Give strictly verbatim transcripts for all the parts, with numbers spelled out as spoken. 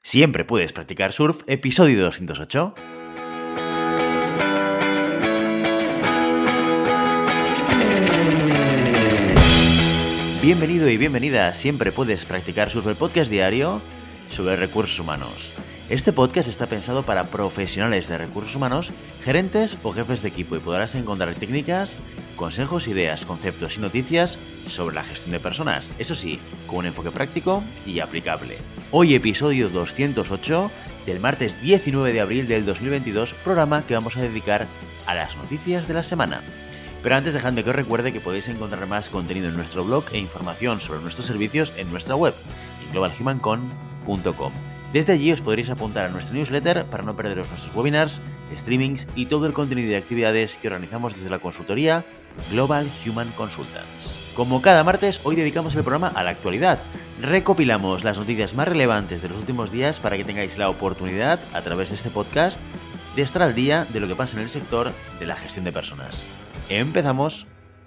Siempre puedes practicar surf, episodio doscientos ocho. Bienvenido y bienvenida a Siempre puedes practicar surf, el podcast diario sobre recursos humanos. Este podcast está pensado para profesionales de recursos humanos, gerentes o jefes de equipo y podrás encontrar técnicas, consejos, ideas, conceptos y noticias sobre la gestión de personas. Eso sí, con un enfoque práctico y aplicable. Hoy episodio doscientos ocho del martes diecinueve de abril del dos mil veintidós, programa que vamos a dedicar a las noticias de la semana. Pero antes dejadme que os recuerde que podéis encontrar más contenido en nuestro blog e información sobre nuestros servicios en nuestra web, en global human con punto com. Desde allí os podréis apuntar a nuestra newsletter para no perderos nuestros webinars, streamings y todo el contenido y actividades que organizamos desde la consultoría Global Human Consultants. Como cada martes, hoy dedicamos el programa a la actualidad. Recopilamos las noticias más relevantes de los últimos días para que tengáis la oportunidad, a través de este podcast, de estar al día de lo que pasa en el sector de la gestión de personas. Empezamos.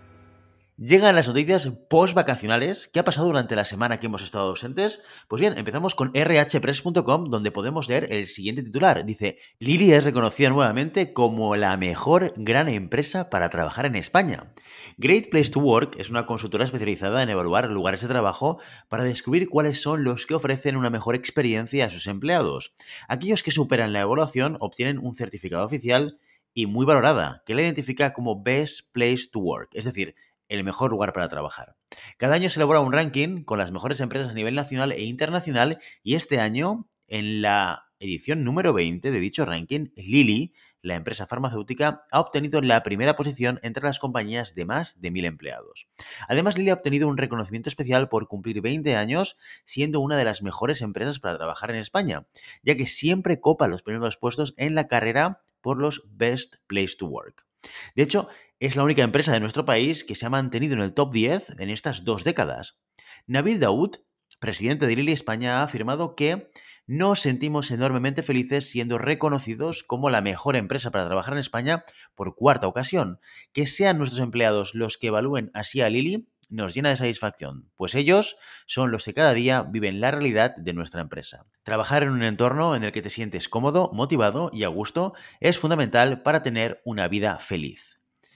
Llegan las noticias post-vacacionales. ¿Qué ha pasado durante la semana que hemos estado ausentes? Pues bien, empezamos con erre hache press punto com, donde podemos leer el siguiente titular. Dice: Lily es reconocida nuevamente como la mejor gran empresa para trabajar en España. Great Place to Work es una consultora especializada en evaluar lugares de trabajo para descubrir cuáles son los que ofrecen una mejor experiencia a sus empleados. Aquellos que superan la evaluación obtienen un certificado oficial y muy valorada, que la identifica como Best Place to Work, es decir, el mejor lugar para trabajar. Cada año se elabora un ranking con las mejores empresas a nivel nacional e internacional y este año, en la edición número veinte de dicho ranking, Lilly, la empresa farmacéutica, ha obtenido la primera posición entre las compañías de más de mil empleados. Además, Lilly ha obtenido un reconocimiento especial por cumplir veinte años siendo una de las mejores empresas para trabajar en España, ya que siempre copa los primeros puestos en la carrera por los Best Place to Work. De hecho, es la única empresa de nuestro país que se ha mantenido en el top diez en estas dos décadas. Nabil Daoud, presidente de Lilly España, ha afirmado que nos sentimos enormemente felices siendo reconocidos como la mejor empresa para trabajar en España por cuarta ocasión. Que sean nuestros empleados los que evalúen así a Lilly nos llena de satisfacción, pues ellos son los que cada día viven la realidad de nuestra empresa. Trabajar en un entorno en el que te sientes cómodo, motivado y a gusto es fundamental para tener una vida feliz.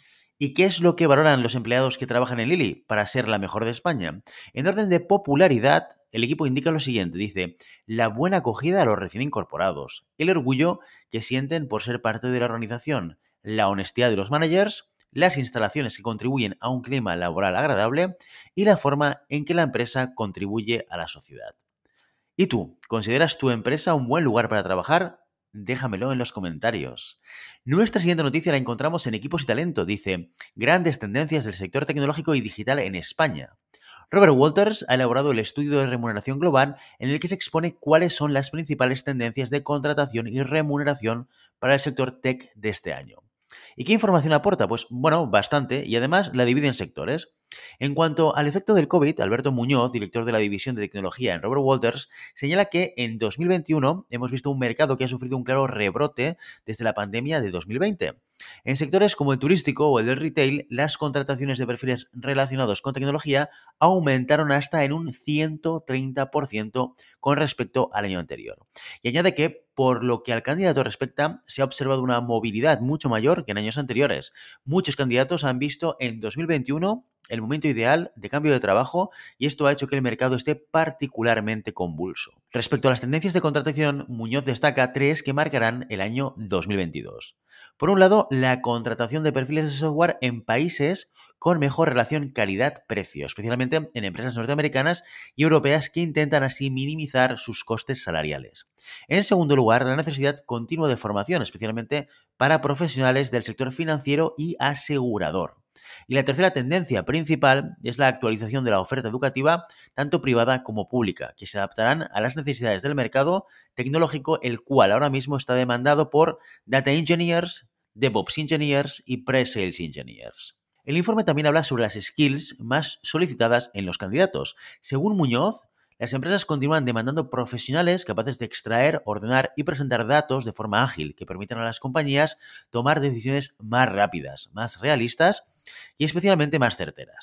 ¿Y qué es lo que valoran los empleados que trabajan en Lilly para ser la mejor de España? En orden de popularidad, el equipo indica lo siguiente, dice: la buena acogida a los recién incorporados, el orgullo que sienten por ser parte de la organización, la honestidad de los managers, las instalaciones que contribuyen a un clima laboral agradable y la forma en que la empresa contribuye a la sociedad. ¿Y tú? ¿Consideras tu empresa un buen lugar para trabajar? Déjamelo en los comentarios. Nuestra siguiente noticia la encontramos en Equipos y Talento. Dice: grandes tendencias del sector tecnológico y digital en España. Robert Walters ha elaborado el estudio de remuneración global en el que se expone cuáles son las principales tendencias de contratación y remuneración para el sector tech de este año. ¿Y qué información aporta? Pues bueno, bastante, y además la divide en sectores. En cuanto al efecto del COVID, Alberto Muñoz, director de la división de tecnología en Robert Walters, señala que en dos mil veintiuno hemos visto un mercado que ha sufrido un claro rebrote desde la pandemia de dos mil veinte. En sectores como el turístico o el del retail, las contrataciones de perfiles relacionados con tecnología aumentaron hasta en un ciento treinta por ciento con respecto al año anterior. Y añade que, por lo que al candidato respecta, se ha observado una movilidad mucho mayor que en años anteriores. Muchos candidatos han visto en dos mil veintiuno el momento ideal de cambio de trabajo y esto ha hecho que el mercado esté particularmente convulso. Respecto a las tendencias de contratación, Muñoz destaca tres que marcarán el año dos mil veintidós. Por un lado, la contratación de perfiles de software en países con mejor relación calidad-precio, especialmente en empresas norteamericanas y europeas que intentan así minimizar sus costes salariales. En segundo lugar, la necesidad continua de formación, especialmente para profesionales del sector financiero y asegurador. Y la tercera tendencia principal es la actualización de la oferta educativa, tanto privada como pública, que se adaptarán a las necesidades del mercado tecnológico, el cual ahora mismo está demandado por Data Engineers, DevOps Engineers y Pre-Sales Engineers. El informe también habla sobre las skills más solicitadas en los candidatos. Según Muñoz, las empresas continúan demandando profesionales capaces de extraer, ordenar y presentar datos de forma ágil, que permitan a las compañías tomar decisiones más rápidas, más realistas y especialmente más certeras.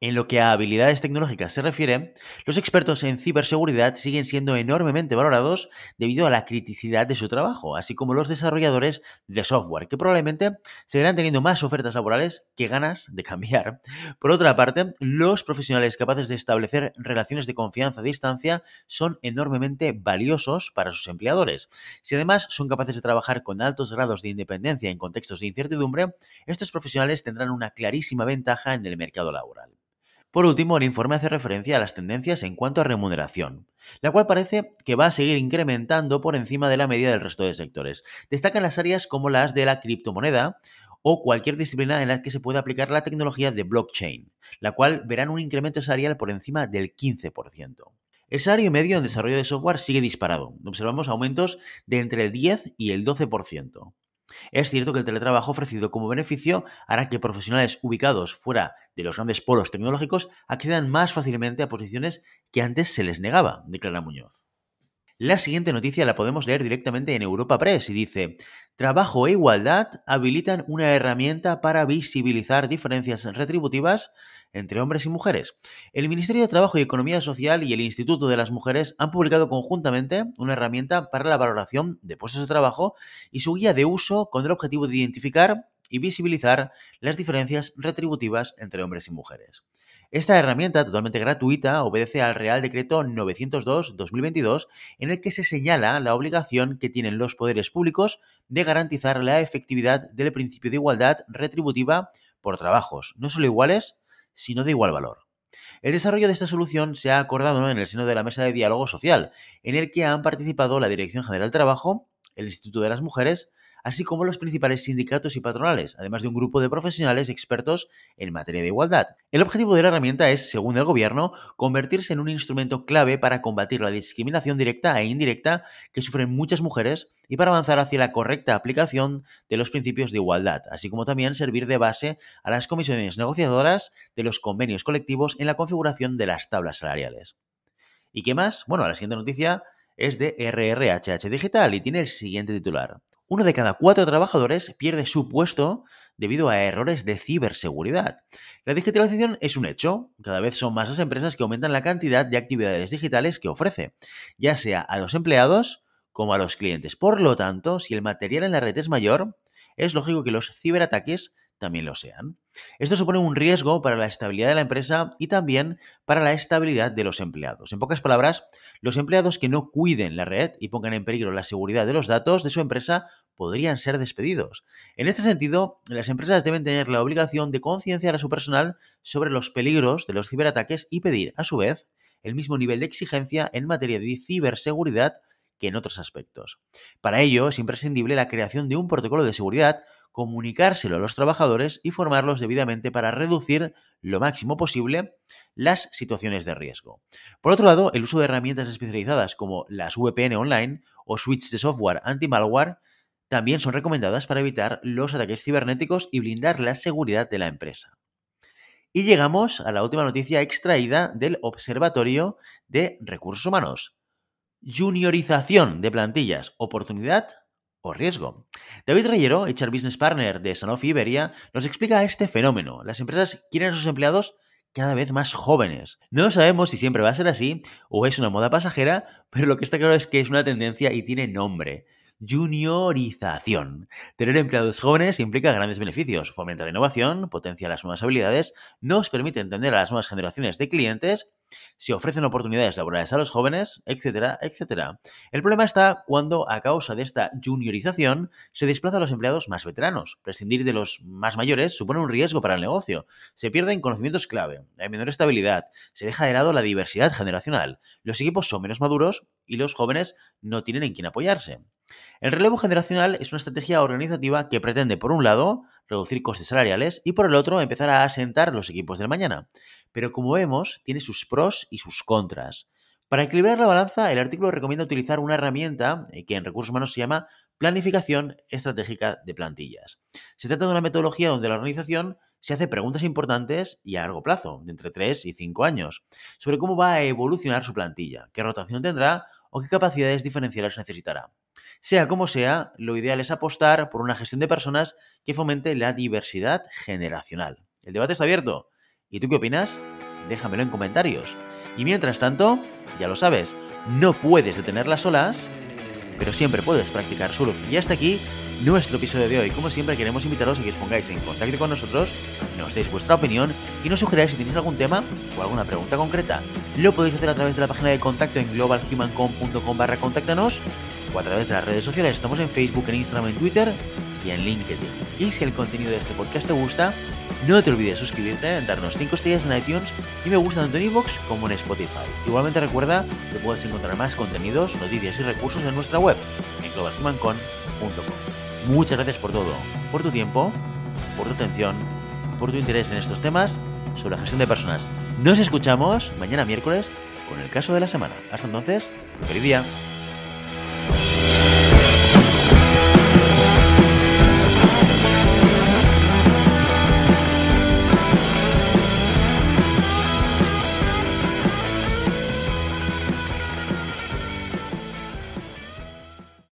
En lo que a habilidades tecnológicas se refiere, los expertos en ciberseguridad siguen siendo enormemente valorados debido a la criticidad de su trabajo, así como los desarrolladores de software, que probablemente seguirán teniendo más ofertas laborales que ganas de cambiar. Por otra parte, los profesionales capaces de establecer relaciones de confianza a distancia son enormemente valiosos para sus empleadores. Si además son capaces de trabajar con altos grados de independencia en contextos de incertidumbre, estos profesionales tendrán una clarísima ventaja en el mercado laboral. Por último, el informe hace referencia a las tendencias en cuanto a remuneración, la cual parece que va a seguir incrementando por encima de la media del resto de sectores. Destacan las áreas como las de la criptomoneda o cualquier disciplina en la que se pueda aplicar la tecnología de blockchain, la cual verán un incremento salarial por encima del quince por ciento. El salario medio en desarrollo de software sigue disparado. Observamos aumentos de entre el diez y el doce por ciento. Es cierto que el teletrabajo ofrecido como beneficio hará que profesionales ubicados fuera de los grandes polos tecnológicos accedan más fácilmente a posiciones que antes se les negaba, declara Muñoz. La siguiente noticia la podemos leer directamente en Europa Press y dice: Trabajo e igualdad habilitan una herramienta para visibilizar diferencias retributivas entre hombres y mujeres. El Ministerio de Trabajo y Economía Social y el Instituto de las Mujeres han publicado conjuntamente una herramienta para la valoración de puestos de trabajo y su guía de uso con el objetivo de identificar y visibilizar las diferencias retributivas entre hombres y mujeres. Esta herramienta, totalmente gratuita, obedece al Real Decreto novecientos dos barra dos mil veintidós, en el que se señala la obligación que tienen los poderes públicos de garantizar la efectividad del principio de igualdad retributiva por trabajos, no solo iguales, sino de igual valor. El desarrollo de esta solución se ha acordado en el seno de la Mesa de Diálogo Social, en el que han participado la Dirección General del Trabajo, el Instituto de las Mujeres, así como los principales sindicatos y patronales, además de un grupo de profesionales expertos en materia de igualdad. El objetivo de la herramienta es, según el Gobierno, convertirse en un instrumento clave para combatir la discriminación directa e indirecta que sufren muchas mujeres y para avanzar hacia la correcta aplicación de los principios de igualdad, así como también servir de base a las comisiones negociadoras de los convenios colectivos en la configuración de las tablas salariales. ¿Y qué más? Bueno, la siguiente noticia es de R R H H Digital y tiene el siguiente titular: Uno de cada cuatro trabajadores pierde su puesto debido a errores de ciberseguridad. La digitalización es un hecho. Cada vez son más las empresas que aumentan la cantidad de actividades digitales que ofrece, ya sea a los empleados como a los clientes. Por lo tanto, si el material en la red es mayor, es lógico que los ciberataques también lo sean. Esto supone un riesgo para la estabilidad de la empresa y también para la estabilidad de los empleados. En pocas palabras, los empleados que no cuiden la red y pongan en peligro la seguridad de los datos de su empresa podrían ser despedidos. En este sentido, las empresas deben tener la obligación de concienciar a su personal sobre los peligros de los ciberataques y pedir, a su vez, el mismo nivel de exigencia en materia de ciberseguridad que en otros aspectos. Para ello, es imprescindible la creación de un protocolo de seguridad, comunicárselo a los trabajadores y formarlos debidamente para reducir lo máximo posible las situaciones de riesgo. Por otro lado, el uso de herramientas especializadas como las V P N online o suites de software anti-malware también son recomendadas para evitar los ataques cibernéticos y blindar la seguridad de la empresa. Y llegamos a la última noticia extraída del Observatorio de Recursos Humanos. Juniorización de plantillas, oportunidad o riesgo. David Reyero, H R Business Partner de Sanofi Iberia, nos explica este fenómeno. Las empresas quieren a sus empleados cada vez más jóvenes. No sabemos si siempre va a ser así o es una moda pasajera, pero lo que está claro es que es una tendencia y tiene nombre: juniorización. Tener empleados jóvenes implica grandes beneficios. Fomenta la innovación, potencia las nuevas habilidades, nos permite entender a las nuevas generaciones de clientes, se ofrecen oportunidades laborales a los jóvenes, etcétera, etcétera. El problema está cuando, a causa de esta juniorización, se desplaza a los empleados más veteranos. Prescindir de los más mayores supone un riesgo para el negocio. Se pierden conocimientos clave, hay menor estabilidad, se deja de lado la diversidad generacional, los equipos son menos maduros y los jóvenes no tienen en quién apoyarse. El relevo generacional es una estrategia organizativa que pretende, por un lado, reducir costes salariales y, por el otro, empezar a asentar los equipos del mañana. Pero, como vemos, tiene sus pros y sus contras. Para equilibrar la balanza, el artículo recomienda utilizar una herramienta que en recursos humanos se llama planificación estratégica de plantillas. Se trata de una metodología donde la organización se hace preguntas importantes y a largo plazo, de entre tres y cinco años, sobre cómo va a evolucionar su plantilla, qué rotación tendrá o qué capacidades diferenciales necesitará. Sea como sea, lo ideal es apostar por una gestión de personas que fomente la diversidad generacional. El debate está abierto ¿Y tú qué opinas? Déjamelo en comentarios. Y mientras tanto, ya lo sabes, no puedes detener las olas, pero siempre puedes practicar surf. Y hasta aquí nuestro episodio de hoy. Como siempre, queremos invitaros a que os pongáis en contacto con nosotros, nos deis vuestra opinión y nos sugeráis si tenéis algún tema o alguna pregunta concreta. Lo podéis hacer a través de la página de contacto en global human com punto com barra contáctanos o a través de las redes sociales. Estamos en Facebook, en Instagram, en Twitter y en LinkedIn. Y si el contenido de este podcast te gusta, no te olvides de suscribirte, darnos cinco estrellas en iTunes y me gusta tanto en iVoox como en Spotify. Igualmente recuerda que puedes encontrar más contenidos, noticias y recursos en nuestra web, en global human com punto com. Muchas gracias por todo, por tu tiempo, por tu atención y por tu interés en estos temas sobre la gestión de personas. Nos escuchamos mañana miércoles con el caso de la semana. Hasta entonces, feliz día.